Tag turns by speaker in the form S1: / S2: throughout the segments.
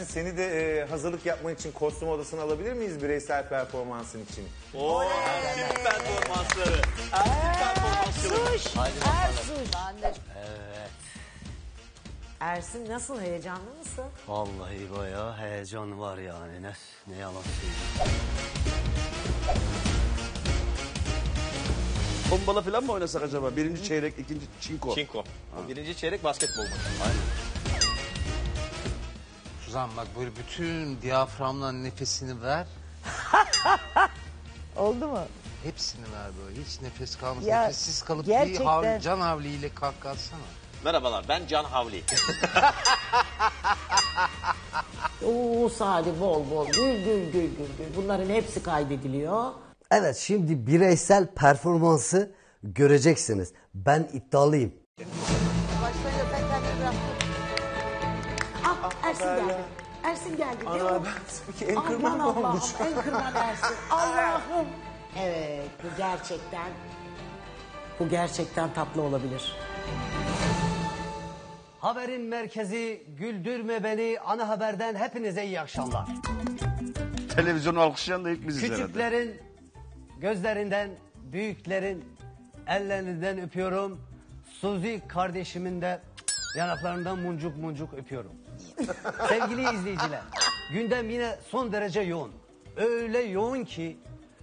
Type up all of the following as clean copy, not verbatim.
S1: Ersin seni de hazırlık yapman için kostüm odasına alabilir miyiz bireysel performansın için?
S2: Oo, çift performansları. Ersin performansları.
S3: Suş. Ersuş.
S2: Evet.
S3: Ersin nasıl, heyecanlı mısın?
S2: Vallahi bayağı heyecan var yani. Ne yalan söyleyeyim.
S4: Tombala falan mı oynasak acaba? Birinci çeyrek, ikinci çinko.
S5: Çinko. Birinci çeyrek basketbol maçı.
S6: Suzan bak böyle bütün diyaframla nefesini ver.
S3: Oldu mu?
S6: Hepsini ver böyle. Hiç nefes kalmasın.
S3: Ya,
S6: Nefessiz kalıp
S3: gerçekten.
S6: bir can havliyle kalksana.
S5: Merhabalar, ben Can Havli.
S3: Oo Salih, bol bol. Gül. Bunların hepsi kaydediliyor.
S7: Evet, şimdi bireysel performansı göreceksiniz. Ben iddialıyım.
S3: Başlayınca sen kendini bıraktın. Ah, Ersin geldi. Ersin geldi. Ne o?
S1: Sanki en kırmızı
S3: Aman Allah'ım,
S1: olmuş.
S3: en kırmızı Ersin. Allah'ım. Evet, bu gerçekten tatlı olabilir.
S7: Haberin merkezi Güldürme Beni ana haberden hepinize iyi akşamlar.
S4: Televizyonu alkışlayan da ilk biziz herhalde.
S7: Küçüklerin gözlerinden, büyüklerin ellerinden öpüyorum. Suzi kardeşimin de yanaklarından muncuk öpüyorum. Sevgili izleyiciler, gündem yine son derece yoğun. Öyle yoğun ki,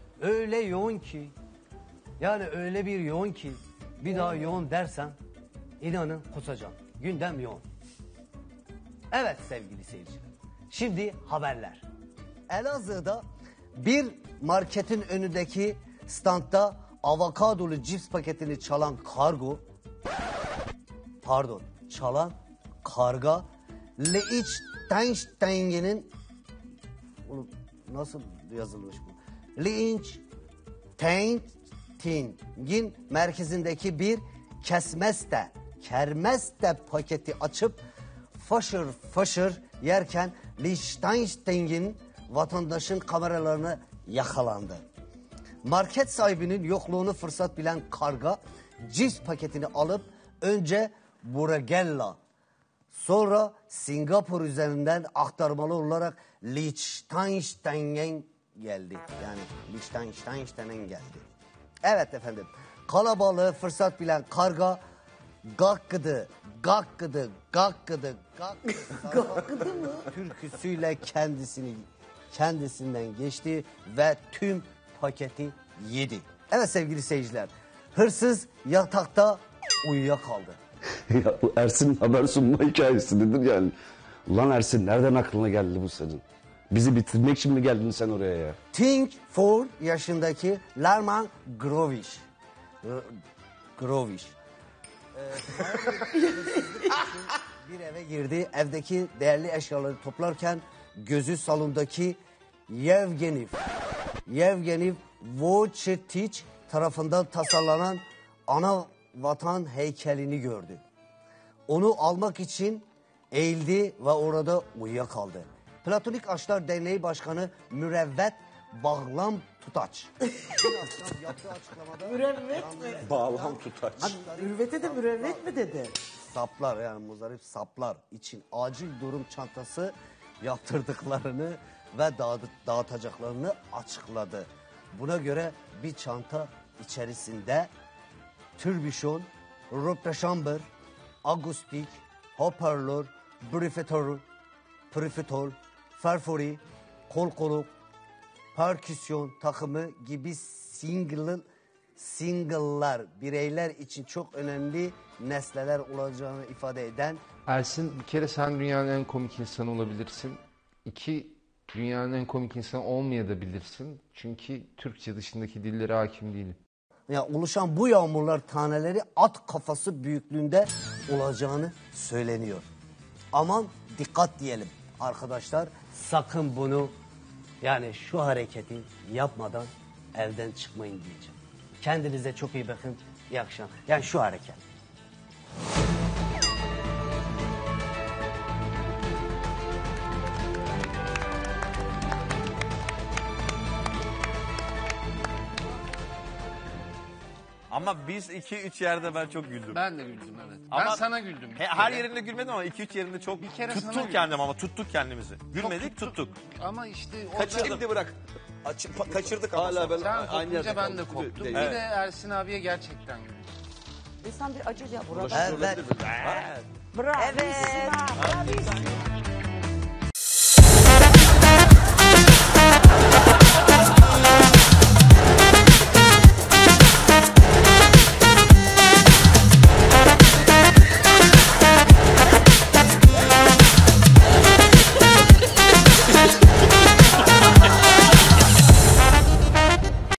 S7: yani öyle bir yoğun ki bir daha yoğun dersem inanın kusacağım. Gündem yoğun. Evet sevgili seyirciler. Şimdi haberler. Elazığ'da bir marketin önündeki standta avokadolu cips paketini çalan karga Liechtenstein'in nasıl yazılmış bu? Liechtenstein'in merkezindeki bir kermeste paketi açıp faşır yerken Liechtenstein'in vatandaşın kameralarına yakalandı. Market sahibinin yokluğunu fırsat bilen karga cips paketini alıp önce Burgella sonra Singapur üzerinden aktarmalı olarak Liechtenstein'e geldi. Yani Liechtenstein'e geldi. Evet efendim. Kalabalığı fırsat bilen karga gakkıdı mı? Türküsüyle kendisinden geçti ve tüm paketi yedi. Evet sevgili seyirciler. Hırsız yatakta uyuyakaldı.
S4: Ya bu Ersin'in haber sunma hikayesidir yani. Ulan Ersin nereden aklına geldi bu senin? Bizi bitirmek için mi geldin sen oraya ya?
S7: 4 yaşındaki Larman Grovish. Bir eve girdi. Evdeki değerli eşyaları toplarken gözü salondaki Yevgeniy Vochitich tarafından tasarlanan ana vatan heykelini gördü. Onu almak için eğildi ve orada uyuyakaldı. Platonik Aşklar Derneği Başkanı Mürevvet Bağlam Tutaç. Yaptığı açıklamada
S3: Mürevvet mi?
S1: Bağlam tutaç.
S3: Ürvete de mürevvet mi dedi?
S7: saplar yani muzdarip saplar için acil durum çantası yaptırdıklarını ve dağıtacaklarını açıkladı. Buna göre bir çanta içerisinde türbüşon, röpteşambır, akustik, hoparlör, prifetol, ferfori, kol koluk, perküsyon takımı gibi single'lar bireyler için çok önemli nesneler olacağını ifade eden.
S8: Ersin, bir kere sen dünyanın en komik insanı olabilirsin. 2, dünyanın en komik insanı olmayabilirsin. Çünkü Türkçe dışındaki dillere hakim değilim.
S7: Ya oluşan bu yağmurlar taneleri at kafası büyüklüğünde olacağını söyleniyor. Aman dikkat diyelim arkadaşlar. Sakın bunu yani şu hareketi yapmadan evden çıkmayın diyeceğim. Kendinize çok iyi bakın. İyi akşamlar. Yani şu hareket.
S5: Ama biz 2-3 yerde ben çok güldüm.
S6: Ben de güldüm evet.
S5: Ama-
S6: Ben sana güldüm.
S5: Her yerinde gülmedim ama 2-3 yerinde çok
S6: Bir kere sana
S5: tuttum
S6: güldüm.
S5: kendimi ama tuttuk kendimizi. Gülmedik tuttuk.
S6: Ama işte
S5: Kaçırdım.
S1: Şimdi bırak. Kaçırdık ama.
S5: Hala ben
S6: sen
S5: aynı
S6: kopunca
S5: yerde
S6: ben de
S5: kaldım.
S6: koptum.
S5: Evet.
S6: Bir de Ersin abiye gerçekten güldüm.
S3: İnsan bir acı ya burada.
S7: Evet.
S3: Bravo.
S9: Evet.
S3: Müslüman.